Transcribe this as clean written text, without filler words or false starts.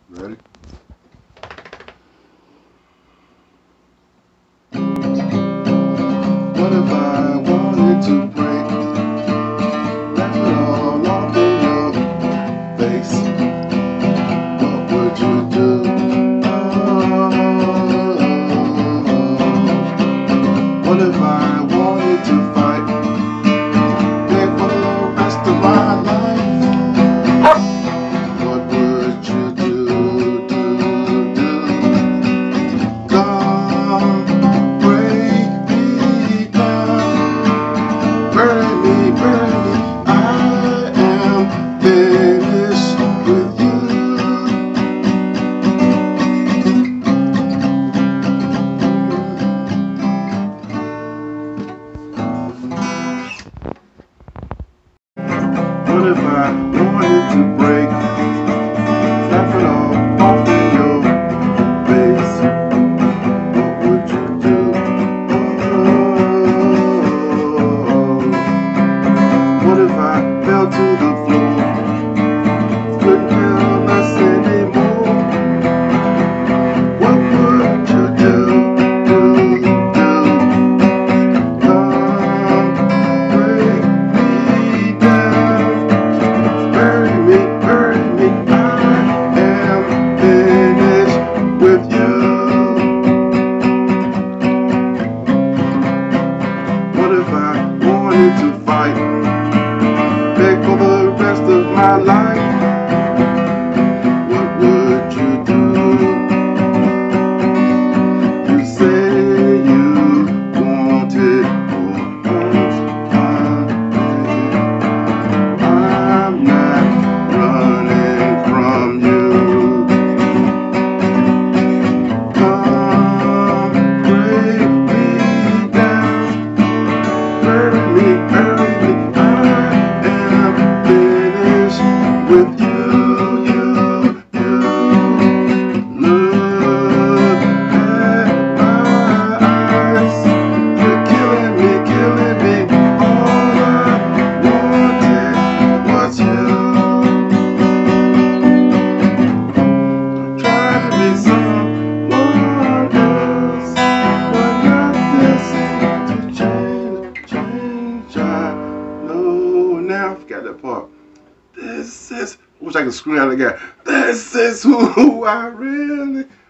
Ready? What if I wanted to break that all off in your face? What would you do? Oh, what if I wanted to fight there for the rest of my life? What would you do? Come break me down, bury me, I am finished with you. What if I wanted to break that all off in your face? What would you do? Oh, what if I fell to the floor? Couldn't help us anymore. What would you do? Come break me down, bury me, I am finished with you. What if I wanted to fight, beg for the rest of my life? What would you do? You say you wanted more of me. I'm not running from you. Come break me down, bury me, I am finished with you. Look at my eyes, you're killing me, all I wanted was you. Try to be someone else, but nothing seems to change. I know now. I forgot that part. This is. I wish I could scream out again. This is who I really